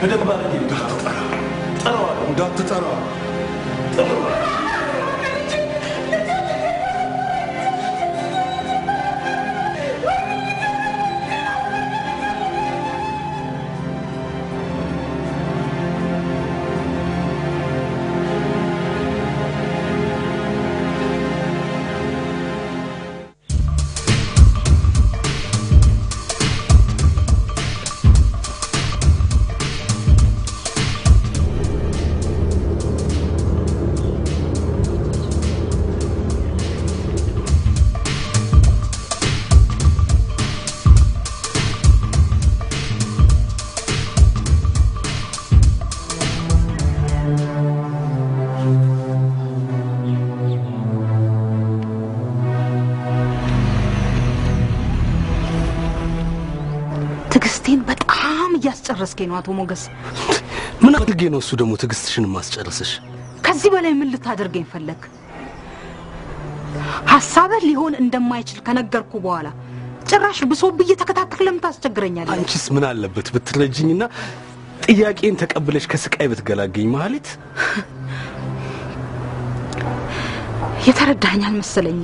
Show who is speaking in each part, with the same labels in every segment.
Speaker 1: በደንብ አድርጌ ጠራዋለሁ።
Speaker 2: እንዳትጠራ
Speaker 3: ያስጨረስከኝ ነው አቶ ሞገስ
Speaker 2: ምን አድርጌ ነው እሱ ደግሞ ትግስትሽን ማስጨረስሽ
Speaker 3: ከዚህ በላይ ምን ልታደርገኝ ፈለክ ሐሳበ ሊሆን እንደማይችል ከነገርኩ በኋላ ጭራሽ ብሶብዬ ተከታተክ ለምን ታስቸግረኛለህ
Speaker 2: አንቺስ ምን አለበት ብትረጅኝና ጥያቄን ተቀበለሽ ከስቃይ ብትገላገኝ ማለት
Speaker 3: የተረዳኝ አልመሰለኝ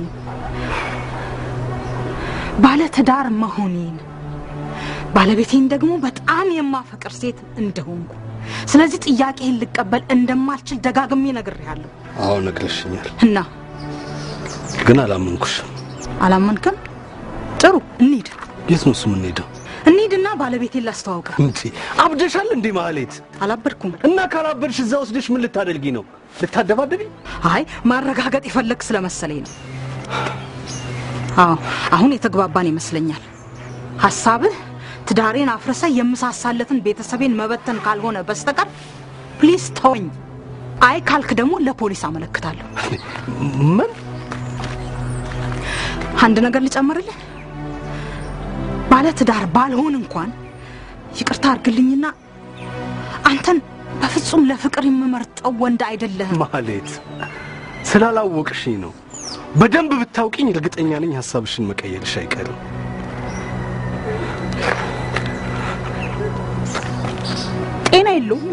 Speaker 3: ባለ ትዳር መሆኔን ባለቤቴን ደግሞ በጣም የማፈቅር ሴት እንደሆንኩ ስለዚህ ጥያቄን ልቀበል እንደማልችል ደጋግሜ ነግሬያለሁ
Speaker 2: አዎ ነግረሽኛል
Speaker 3: እና
Speaker 2: ግን አላመንክም
Speaker 3: ጥሩ እንሂድ
Speaker 2: የት ነው ምን ሄደው
Speaker 3: እንሂድና ባለቤቴን ላስተዋውቅ
Speaker 2: እንዴ አብደሻል እንዴ ማለት
Speaker 3: አላበድኩም
Speaker 2: እና ካላበድሽ እዛው ወስደሽ ምን ልታደርጊ ነው ልታደባደቢ
Speaker 3: አይ ማረጋገጥ ይፈልክ ስለመሰለኝ ነው አዎ አሁን የተግባባን ይመስለኛል ሐሳብህ ትዳሬን አፍረሰ የምሳሳለትን ቤተሰቤን መበተን ካልሆነ በስተቀር ፕሊስ ተወኝ አይ ካልክ ደግሞ ለፖሊስ አመለክታለሁ
Speaker 2: ምን
Speaker 3: አንድ ነገር ልጨምርልህ ባለ ትዳር ባልሆን እንኳን ይቅርታ አርግልኝና አንተን በፍጹም ለፍቅር የምመርጠው ወንድ አይደለህም
Speaker 2: ማለት ስላላወቅሽኝ ነው በደንብ ብታውቂኝ እርግጠኛ ነኝ ሐሳብሽን መቀየርሽ አይቀርም
Speaker 3: ጤና የለውም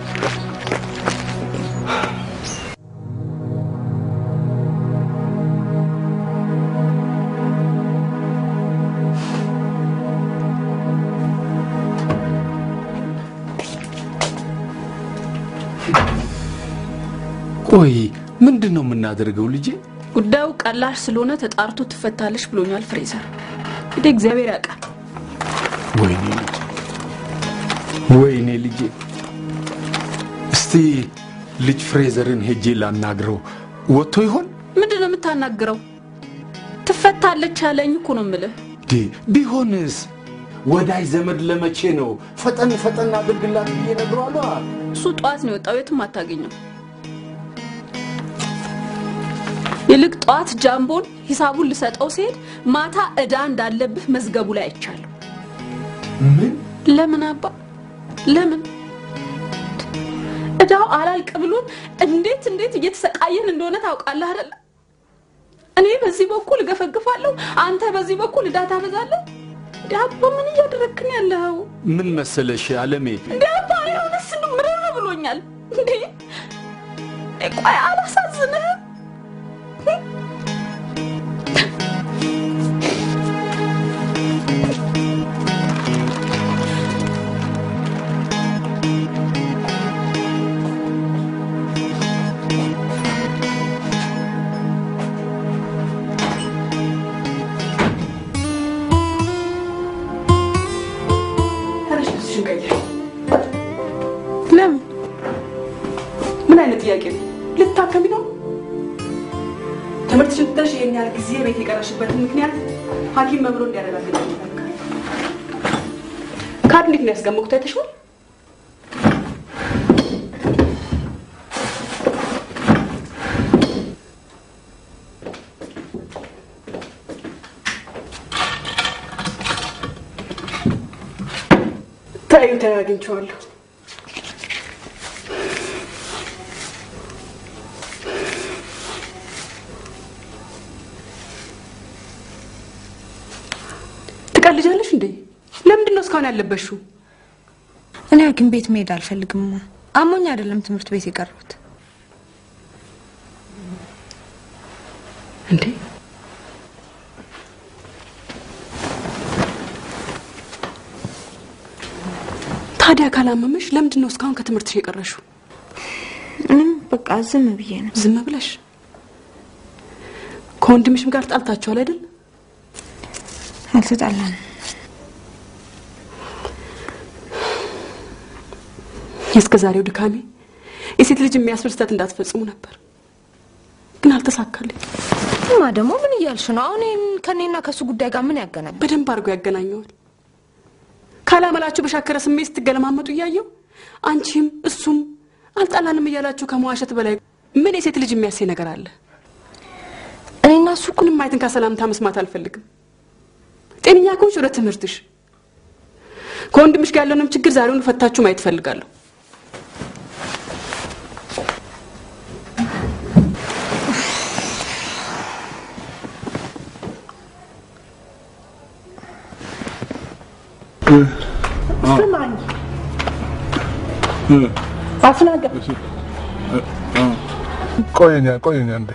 Speaker 4: ቆይ ምንድነው የምናደርገው ልጄ
Speaker 5: ጉዳዩ ቀላል ስለሆነ ተጣርቶ ትፈታለሽ ብሎኛል ፍሬዘር እንደ እግዚአብሔር ያውቃል
Speaker 4: ወይኔ ልጄ እስቲ ልጅ ፍሬዘርን ሄጄ ላናግረው ወጥቶ ይሆን
Speaker 5: ምንድነው የምታናግረው ትፈታለች አለኝ እኮ ነው የምልህ
Speaker 4: ቢሆንስ ወዳይ ዘመድ ለመቼ ነው ፈጠን አድርግላት ይነግሯሉ
Speaker 5: እሱ ጧት ነው የወጣው የትም አታገኘው ይልቅ ጧት ጃምቦን ሂሳቡን ልሰጠው ሲሄድ ማታ እዳ እንዳለብህ መዝገቡ ላይ አይቻለሁ
Speaker 4: ምን
Speaker 5: ለምን አባ ለምን እዳው አላልቅ ብሎን እንዴት እየተሰቃየን እንደሆነ ታውቃለህ አይደል እኔ በዚህ በኩል ገፈግፋለሁ አንተ በዚህ በኩል እዳ ታበዛለህ ዳቦ ምን እያደረክን ያለው
Speaker 4: ምን መሰለሽ አለሜ
Speaker 5: ዳቦ አይሆንስ ምረር ብሎኛል እንዴ ቆይ አላሳዝነህ ምን አይነት ጥያቄ ነው ልታከሚ ነው ትምህርትሽን ትተሽ ይሄን ያህል ጊዜ ቤት የቀረሽበትን ምክንያት ሐኪም መብሎ እንዲያረጋግጥ ይፈልጋል ካርድ እንዴት ነው ያስገመኩት አይተሽዋል ታዩ አግኝቼዋለሁ ትቀልጃለሽ እንዴ ለምንድን ነው እስካሁን ያለበሽው
Speaker 6: እኔ ሐኪም ቤት መሄድ አልፈልግም አሞኝ አይደለም ትምህርት ቤት የቀረሁት
Speaker 5: እንዴ ታዲያ ካላመመሽ ለምንድነው እስካሁን ከትምህርትሽ የቀረሽው
Speaker 6: በቃ ዝም ብዬ ነው
Speaker 5: ዝም ብለሽ ከወንድምሽም ጋር ጣልታችኋል አይደል
Speaker 6: አልተጣላን
Speaker 5: እስከዛሬው ድካሜ የሴት ልጅ የሚያስፈልስታት እንዳትፈጽሙ ነበር ግን አልተሳካልኝ
Speaker 6: ደግሞ ምን እያልሽ ነው አሁን ከኔና ከሱ ጉዳይ ጋር ምን ያገናኛል
Speaker 5: በደንብ አድርጎ ያገናኘዋል ካላመላችሁ በሻከረ ስሜት ትገለማመጡ እያየው አንቺም እሱም አልጣላንም እያላችሁ ከመዋሸት በላይ ምን የሴት ልጅ የሚያሰይ ነገር አለ እኔና እሱ ኩንም ማይተን ከሰላምታ መስማት አልፈልግም ጤነኛ ከሆንሽ ወደ ትምህርትሽ ከወንድምሽ ጋር ያለውንም ችግር ዛሬውን ፈታችሁ ማየት ፈልጋለሁ
Speaker 7: ስማኝ አስናገ
Speaker 2: ቆየኛ እንዴ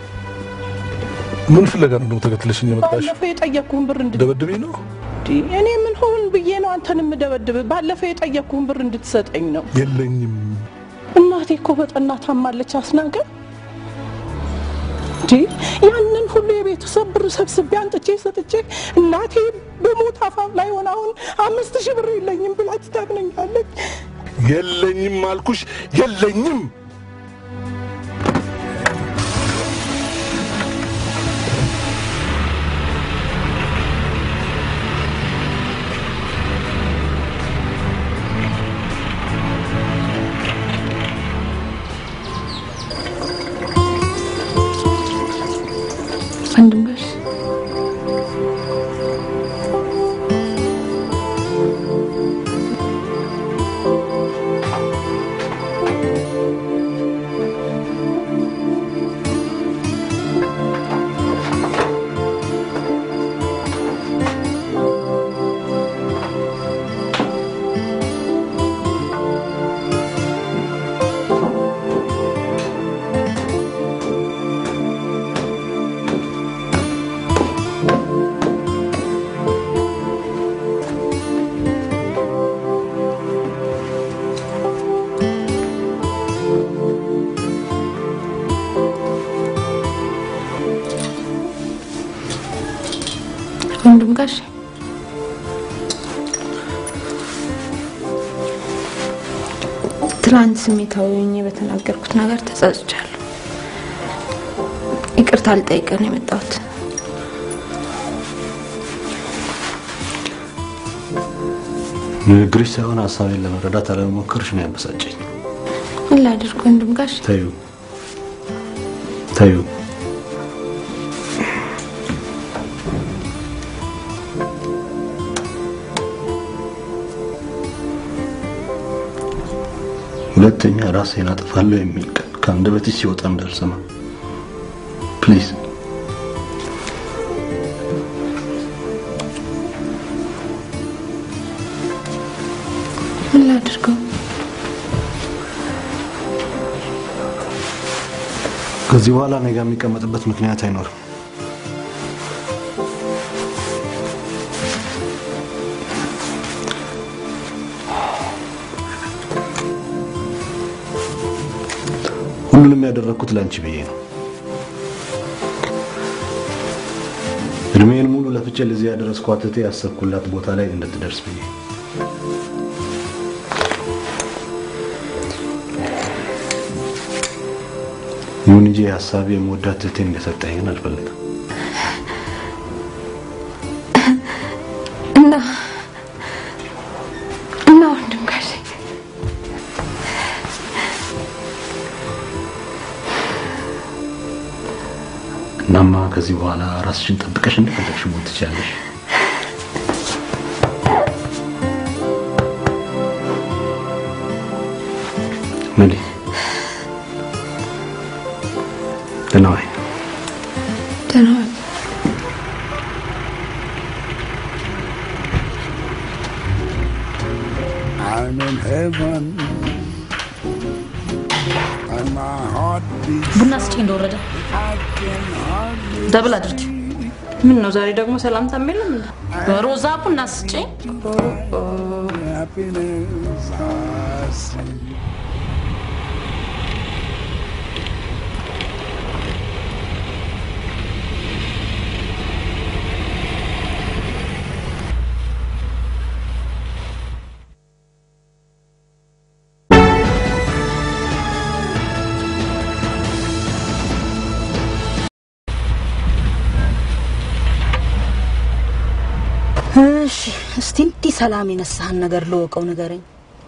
Speaker 2: ምን ፍለጋ ነው ተከትለሽኝ የመጣሽ
Speaker 7: ባለፈው የጠየቅኩህን ብር
Speaker 2: ደበድብኝ ነው
Speaker 7: እኔ ምን ሆን ብዬ ነው አንተንም ደበድብ ባለፈው የጠየቅኩህን ብር እንድትሰጠኝ ነው
Speaker 2: የለኝም
Speaker 7: እናቴ እኮ በጠና ታማለች አስናገ ያንን ሁሉ የቤተሰብ ብር ሰብስቤ አንጥቼ ሰጥቼ እናቴ በሞት አፋፍ ላይ ሆና አሁን 5000 ብር የለኝም ብላ ትታብነኛለች
Speaker 2: የለኝም አልኩሽ የለኝም
Speaker 5: ወንድምሽ ወንድም ጋሽ
Speaker 6: ትላንት ስሜታዊ ሆኜ በተናገርኩት ነገር ተጸጽቻለሁ ይቅርታ ልጠይቅህ ነው የመጣሁት
Speaker 2: ንግግርሽ ሳይሆን ሀሳቤን ለመረዳት አለመሞከርሽ ነው ያበሳጨኝ
Speaker 6: ምን ላድርግ ወንድም ጋሽ
Speaker 2: ታዩ ሁለተኛ ራሴን አጥፋለሁ የሚል ቃል ከአንደበትሽ ሲወጣ እንዳልሰማ ፕሊዝ
Speaker 6: ምን ላድርገው
Speaker 2: ከዚህ በኋላ እኔ ጋር የሚቀመጥበት ምክንያት አይኖርም ሁሉንም ያደረኩት ላንቺ ብዬ ነው እድሜን ሙሉ ለፍቼ ለዚህ ያደረስኳት እቴ ያሰብኩላት ቦታ ላይ እንድትደርስ ብዬ ይሁን እንጂ ሀሳቤ የምወዳት እቴ እንደሰጠኝን አልፈልግም
Speaker 6: እና ወንድም ጋሽ
Speaker 2: እናማ ከዚህ በኋላ ራስሽን ጠብቀሽ እንደፈለግሽ ሞት ትችያለሽ መሊ ደህና
Speaker 8: I'm in heaven. And my heart beats.
Speaker 5: ቡና ስጪኝ እንደወረደ ደብል አድርጊ ምን ነው ዛሬ ደግሞ ሰላም ታመለም እንዴ ሮዛ ቡና ስጪኝ
Speaker 8: Happiness I see.
Speaker 3: እሺ እስቲ እንዲ ሰላም ይነሳን ነገር ለወቀው ነገረኝ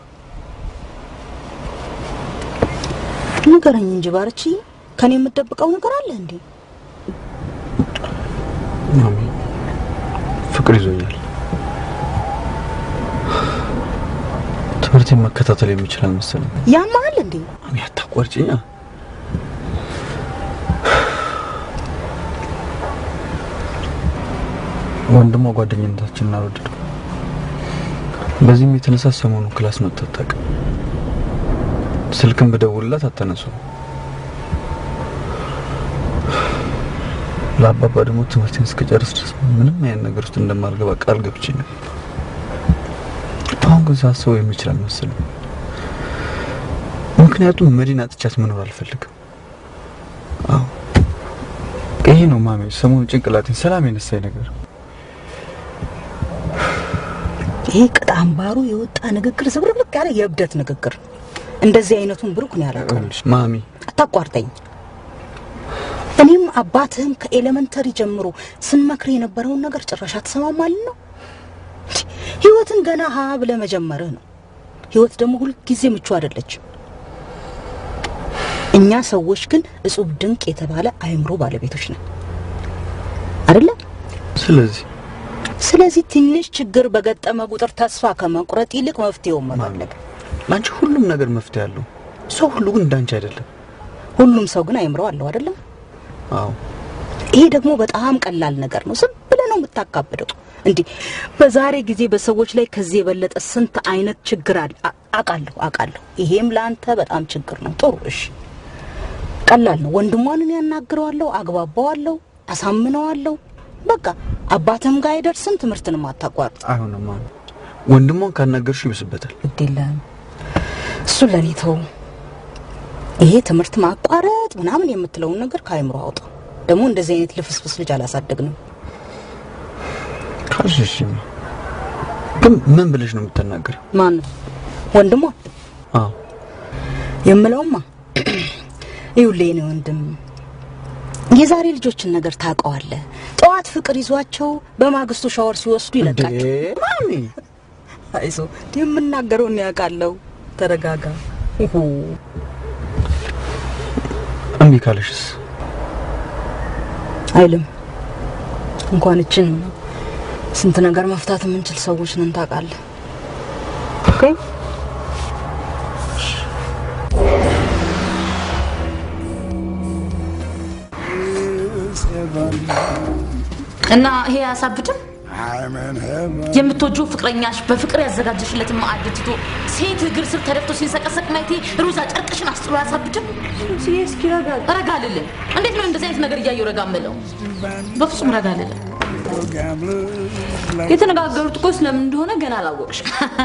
Speaker 3: እንጂ ባርቺ ከኔ የምትደብቀው ነገር አለ እንዴ
Speaker 2: ማሚ ፍቅር ይዞኛል ትምህርቴን መከታተል የምችል መሰለኝ
Speaker 3: ያማል እንዴ
Speaker 2: ማሚ አታቋርጪኛ ወንድሟ ጓደኝነታችንን አልወደደው በዚህም የተነሳ ሰሞኑ ክላስ መጣጣቅ ስልክም በደውልላት አተነሱ ለአባባ ደግሞ ትምህርቴን እስከጨርስ ድረስ ምንም አይነት ነገር ውስጥ እንደማልገባ ቃል ገብቼ ነው አሁን ግን ሳስበው የሚችል መሰለኝ ምክንያቱም መዲና አጥቻት መኖር አልፈልግም አዎ ይሄ ነው ማሚ ሰሞኑ ጭንቅላቴን ሰላም የነሳኝ ነገር
Speaker 3: ይሄ ቅጣምባሩ የወጣ ንግግር ዝብርብርቅ ያለ የብደት ንግግር እንደዚህ አይነቱን ብሩክ ነው ያላቀው
Speaker 2: ማሚ
Speaker 3: አታቋርጠኝ እኔም አባትህም ከኤሌመንተሪ ጀምሮ ስንመክር የነበረውን ነገር ጭራሽ አትሰማም ማለት ነው ህይወትን ገና ሀ ብለ መጀመርህ ነው ህይወት ደግሞ ሁሉ ጊዜ ምቹ አይደለች እኛ ሰዎች ግን እጹብ ድንቅ የተባለ አይምሮ ባለቤቶች ነን አይደለ ስለዚህ ትንሽ ችግር በገጠመ ቁጥር ተስፋ ከመቁረጥ ይልቅ መፍትሄው መፈለግ
Speaker 2: ማንቺ ሁሉም ነገር መፍትሄ አለው ሰው ሁሉ ግን እንዳንቺ አይደለም
Speaker 3: ሁሉም ሰው ግን አይምሮ አለው አይደለም
Speaker 2: አዎ
Speaker 3: ይሄ ደግሞ በጣም ቀላል ነገር ነው ዝም ብለ ነው የምታካብደው እንዴ በዛሬ ጊዜ በሰዎች ላይ ከዚህ የበለጠ ስንት አይነት ችግር አለ አቃለሁ ይሄም ላንተ በጣም ችግር ነው ጥሩ እሺ ቀላል ነው ወንድሟንን ያናግረዋለሁ አግባባዋለሁ አሳምነዋለሁ በቃ አባተም ጋር አይደርስም ትምርትንም አታቋርጥ
Speaker 2: አይሆንም ማን ወንድሟን ካናገርሽ ይብስበታል
Speaker 3: እዲላም እሱ ለኔተው ይሄ ትምርት ማቋረጥ ምናምን የምትለው ነገር ካይምሮ አውጣ ደግሞ እንደዚህ አይነት ልፍስፍስ ልጅ አላሳደግንም
Speaker 2: ካሽሽም ግን ምን ብለሽ ነው የምትናገር
Speaker 3: ማን ወንድሟ
Speaker 2: አዎ
Speaker 3: የምለውማ ይውሌ ነው ወንድም የዛሬ ልጆችን ነገር ታቀዋለ ጧት ፍቅር ይዟቸው በማግስቱ ሻወር ሲወስዱ ይለቃቸው
Speaker 2: ማሚ
Speaker 3: አይዞ የምናገረው ነው ያቃለው ተረጋጋ
Speaker 2: አሚ ካለሽስ
Speaker 3: አይልም እንኳን እቺን ስንት ነገር መፍታት የምንችል ሰዎች ነን ታቃለ ኦኬ
Speaker 5: እና ይሄ ያሳብድም የምትወጂው ፍቅረኛሽ በፍቅር ያዘጋጀሽለት ማዕድ ትቶ ሴት እግር ስር ተደፍቶ ሲንሰቀሰቅ ማይቴ ሩዛ ጨርቅሽን አስጥሎ ያሳብድም
Speaker 3: ሲስ
Speaker 5: ረጋልል እንዴት ነው እንደዚህ አይነት ነገር እያየው ረጋምለው በፍጹም ረጋልል የተነጋገሩት እኮ ስለምን እንደሆነ ገና አላወቅሽ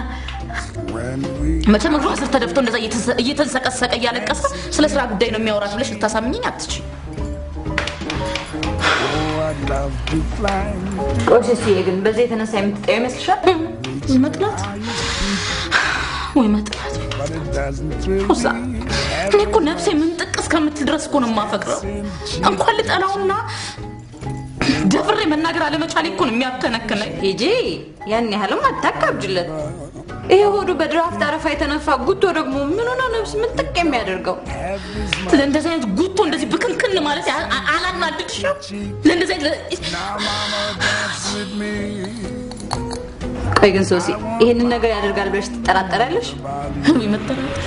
Speaker 5: መቼም እግሯ ስር ተደፍቶ እንደዛ እየተንሰቀሰቀ እያለቀሰ ስለ ስራ ጉዳይ ነው የሚያወራሽ ብለሽ ልታሳምኚኝ አትችይ ቆሽሽ ይገን በዚህ የተነሳ የምትጠየው ይመስልሻል መጥላት ወይ መጥላት ሩዛ እኔ እኮ ነፍሴ ምን ጥቅስ ከምትድረስ እኮ ነው የማፈቅረው እንኳን ልጠላውና ደፍሬ መናገር አለመቻሌ እኮ ነው የሚያከነከነኝ ሂጂ ያን ያህልም አታካብጅለት ይሄ ሆዱ በድራፍት አረፋ የተነፋ ጉቶ ደግሞ ምን ሆነ ነፍስ ምን ጥቅ የሚያደርገው ለእንደዚህ አይነት ጉቶ እንደዚህ ብክንክን ማለት አላናድድሽ ለእንደዚህ ቆይ ግን ሶሲ ይሄንን ነገር ያደርጋል ብለሽ ትጠራጠራለሽ ይመጣራል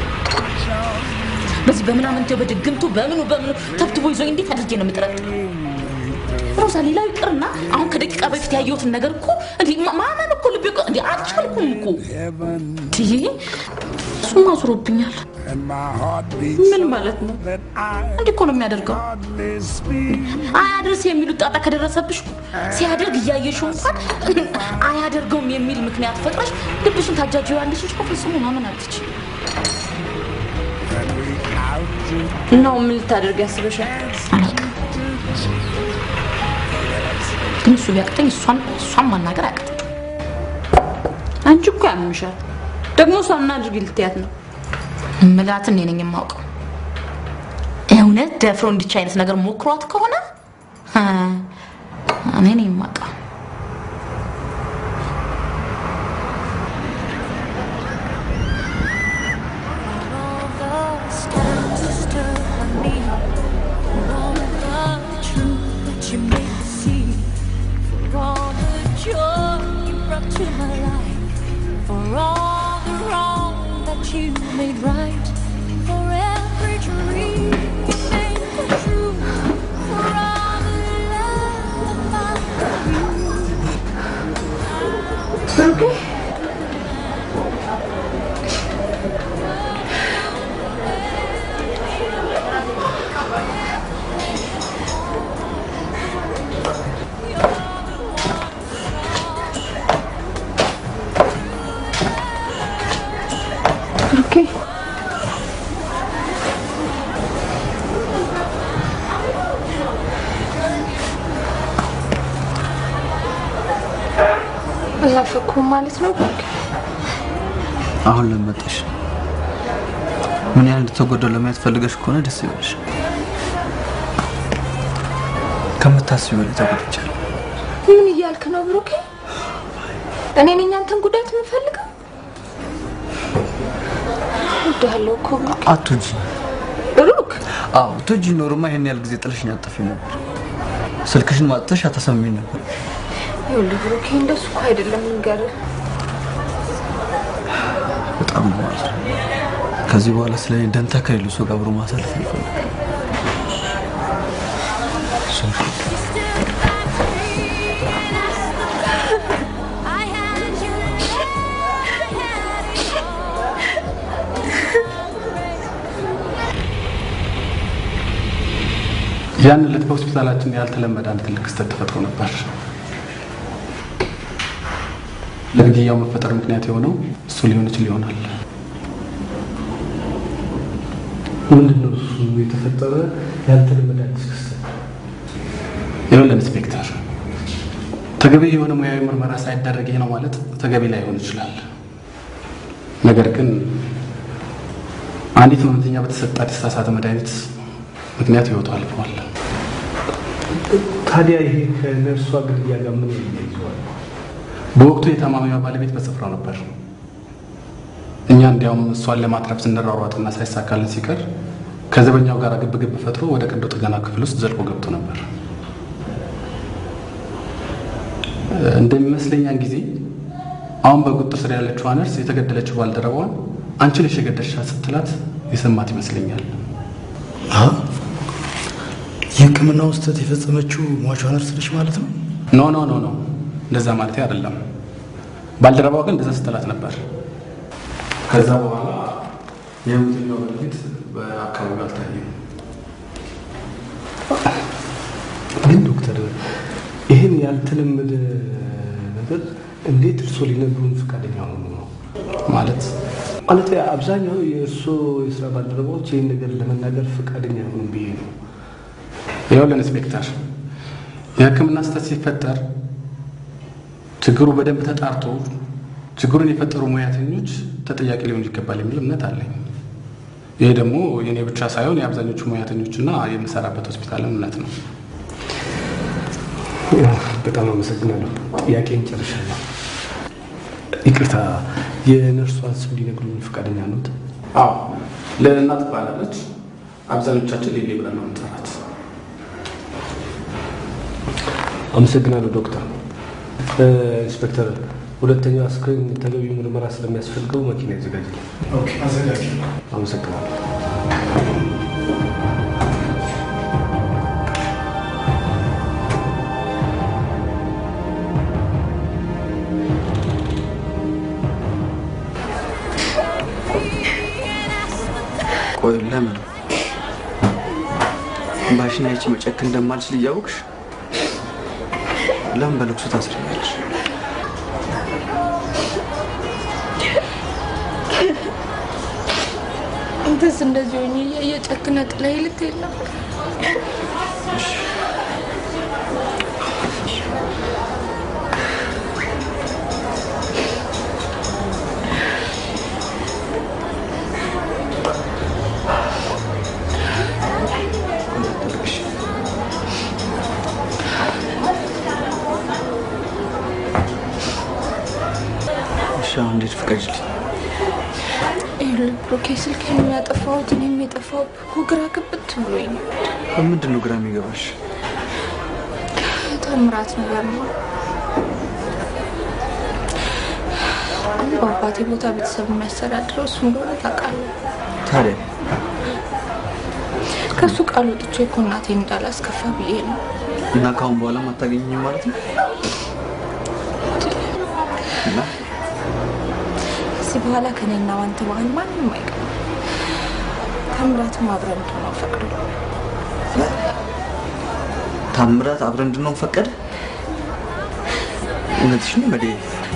Speaker 5: በዚህ በመናምን ተው በድግምቱ በምኑ ተብትቦ ይዞኝ እንዴት አድርጌ ነው የምጠራጠረው ሮዛ ሌላው ይቅርና አሁን ከደቂቃ በፊት ያየሁትን ነገር እኮ እንዴ ማማን እኮ ልብ እኮ እንዴ እንዴ አልቻልኩም እኮ ትይ እሱማ አዝሮብኛል ምን ማለት ነው እንዴ እኮ ነው የሚያደርገው አያድርስ የሚሉት ጣጣ ከደረሰብሽ ሲያደርግ እያየሽው እንኳን አያደርገውም የሚል ምክንያት ፈጥረሽ ልብሽን ታጃጅዋለሽ እኮ ፍጹም ማመን አትችይ ነው ምን ልታደርግ ያስበሻል ግን እሱ ቢያቅተኝ እሷን ማናገር አያቅተኝ አንቺ እኮ ያምሻል ደግሞ እሷን አድርጊ ልትያት ነው ምላትን እኔ ነኝ የማውቀው እውነት ደፍሮ እንዲች አይነት ነገር ሞክሯት ከሆነ እኔ ነኝ የማውቀው
Speaker 9: You made right for every dream you made come true for all the love about you. Okay. Okay.
Speaker 6: አላፈኩም ማለት ነው
Speaker 2: አሁን ለመጣሽ ምን ያህል ተጎደለ ለማየት ፈልገሽ ከሆነ ደስ ይበልሽ ከምታስቢው በላይ ተጎድቻለሁ
Speaker 6: ምን ይያልክ ነው ብሩኬ እኔ ነኝ አንተን ጉዳት የምፈልገው ወደሃለሁ እኮ
Speaker 2: አትጂ
Speaker 6: ብሩክ
Speaker 2: አው ትጂ ኖርማ ይሄን ያህል ጊዜ ጥልሽኝ አጥፊ ነበር ስልክሽን ማጥተሽ አታሰሚኝ ነበር
Speaker 6: ይኸውልህ ብሩኬ እንደሱ እኮ አይደለም ንገር
Speaker 2: በጣም ማለት ከዚህ በኋላ ስለኔ ደንታ ከሌሉ ሰው ጋር አብሮ ማሳለፍ ይፈልጋል
Speaker 1: ያን ዕለት በሆስፒታላችን ያልተለመደ አንድ ትልቅ ክስተት ተፈጥሮ ነበር ለግድያው መፈጠር ምክንያት የሆነው እሱ ሊሆን ይችላል ምንድነው እሱ የተፈጠረ ያልተለመደ ክስተት ይኸውልህ ኢንስፔክተር ተገቢ የሆነ ሙያዊ ምርመራ ሳይደረግ ይሄ ነው ማለት ተገቢ ላይ ሆነ ይችላል ነገር ግን አንዲት ህመምተኛ በተሰጣት የተሳሳተ መድኃኒት ምክንያት ህይወቷ አልፏል ታዲያ ይሄ ከነርሷ ግድያ ጋር ምን ይያያዛል በወቅቱ የታማሚዋ ባለቤት በስፍራው ነበር እኛ እንዲያውም እሷን ለማትረፍ ስንራሯጥና ሳይሳካልን ሲቀር ከዘበኛው ጋር ግብግብ ፈጥሮ ወደ ቀዶ ጥገና ክፍል ውስጥ ዘልቆ ገብቶ ነበር እንደሚመስለኛን ጊዜ አሁን በቁጥጥር ስር ያለችው ነርስ የተገደለችው ባልደረባዋን አንቺ ነሽ የገደልሻት ስትላት የሰማት ይመስለኛል
Speaker 10: የህክምና ውስጥ የተፈጸመችው ሟቿ ነርስ ነች ማለት ነው
Speaker 1: ኖ እንደዛ ማለት አይደለም ባልደረባው ግን እንደዛ ስትላት ነበር ከዛ በኋላ የሙትኛው ባለቤት በአካባቢው አልታየም ግን ዶክተር ይሄን ያልተለመደ ነገር እንዴት እርሶ ሊነግሩን ፈቃደኛ ሆኑ ነው ማለት አብዛኛው የእርሶ የስራ ባልደረባዎች ይሄን ነገር ለመናገር ፈቃደኛ ሆኑ ብዬ ነው ይኸውልህ ኢንስፔክተር የህክምና ስህተት ሲፈጠር ችግሩ በደንብ ተጣርቶ ችግሩን የፈጠሩ ሙያተኞች ተጠያቂ ሊሆኑ ይገባል የሚል እምነት አለኝ ይሄ ደግሞ የኔ ብቻ ሳይሆን የአብዛኞቹ ሙያተኞችና የምሰራበት ሆስፒታል እምነት ነው በጣም አመሰግናለሁ ጥያቄን ጨርሻለሁ ይቅርታ የነርሷን ስም ሊነግሩን ፈቃደኛ ነዎት አዎ ለእናት ባላለች አብዛኞቻችን ሌሌ ብለን ነው የምንጠራት አመሰግናለሁ ዶክተር ኢንስፔክተር ሁለተኛው አስክሬን ተገቢው ምርመራ ስለሚያስፈልገው መኪና ይዘጋጅልኝ ኦኬ አዘጋጅ አመሰግናለሁ
Speaker 2: ቆይ ለምን ባሽናይች መጨክ እንደማልችል እያወቅሽ ለምን በልቅሶ ታስረኛለሽ?
Speaker 6: አንተስ እንደዚህ ሆኜ እየጨክነ ጥላይ ልትሄድ ነው?
Speaker 2: እንዴት ፍቀጅልኝ?
Speaker 6: ብሩኬ ስልኬን የሚያጠፋሁት እኔም የጠፋሁት ግራ ግብት ብሎኝ ነው።
Speaker 2: ምንድን ነው ግራ የሚገባሽ?
Speaker 6: ታምራት ነገር ነው። በአባቴ ቦታ ቤተሰብ የሚያስተዳድረው እሱ እንደሆነ ታውቃለህ።
Speaker 2: ታዲያ
Speaker 6: ከሱ ቃል ወጥቼ እኮ እናቴን እንዳላስከፋ ብዬ ነው።
Speaker 2: እና ካሁን በኋላ አታገኘኝም ማለት ነው? እና
Speaker 6: በኋላ ከኔና አንተ መሀል ማንም አይቀርም። ታምራትም አብረን እንድንሆን ፈቅዶ
Speaker 2: ታምራት አብረን እንድንሆን ፈቀደ? እውነትሽ ነው መዴ?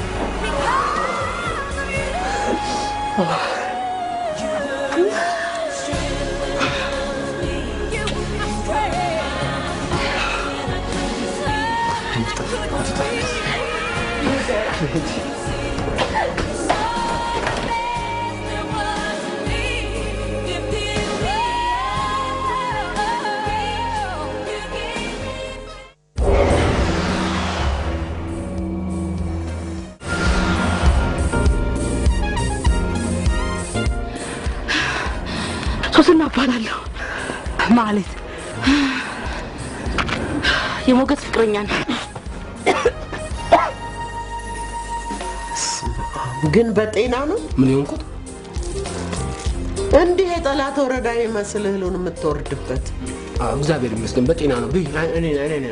Speaker 3: ሶስና ባላለሁ ማለት የሞገስ ፍቅረኛ ነው።
Speaker 11: ግን በጤና ነው?
Speaker 1: ምን ይሆንኩት?
Speaker 11: እንዲህ የጠላት ወረዳ ይመስል እህሉን የምትወርድበት?
Speaker 1: እግዚአብሔር ይመስገን በጤና ነው። እኔ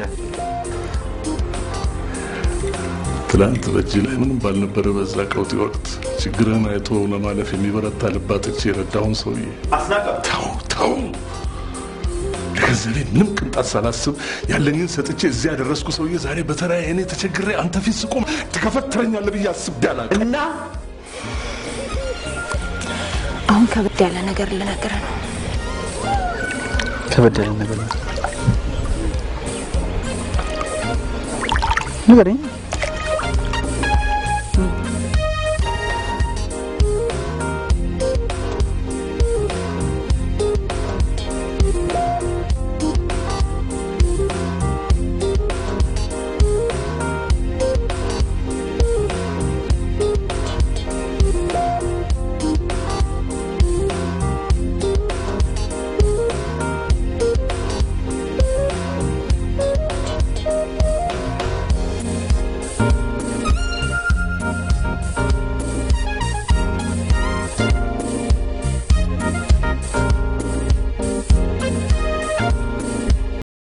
Speaker 12: ትላንት በእጅ ላይ ምንም ባልነበረ በዛ ቀውጢ ወቅት ችግርን አይቶ ለማለፍ የሚበረታ ልባት እጅ የረዳውን ሰውዬ ተው ለገንዘቤ ምንም ቅንጣት ሳላስብ ያለኝን ሰጥቼ እዚህ ያደረስኩ ሰውዬ ዛሬ በተራዬ እኔ ተቸግሬ አንተ ፊት ስቆም ትከፈትረኛለህ ብዬ አስቤ አላውቅም።
Speaker 11: እና
Speaker 6: አሁን ከበድ ያለ ነገር ልነግርህ ነው።
Speaker 2: ከበድ ያለ ነገር ንገረኝ።